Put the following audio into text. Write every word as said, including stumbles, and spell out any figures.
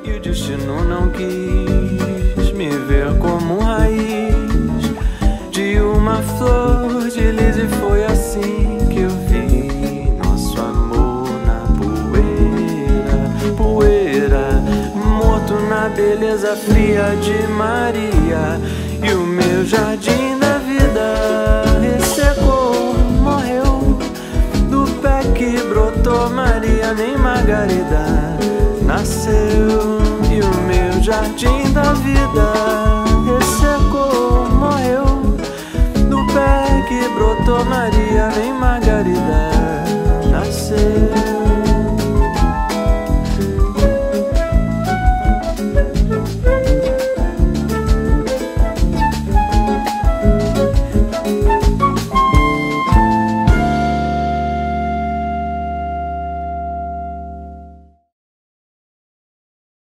que o destino não quis me ver como raiz de uma flor de lis, e foi assim que eu vi nosso amor na poeira, poeira, morto na beleza fria de Maria. E o meu jardim da vida ressecou, morreu do pé que brotou Maria, nem Margarida nasceu. E o meu jardim da vida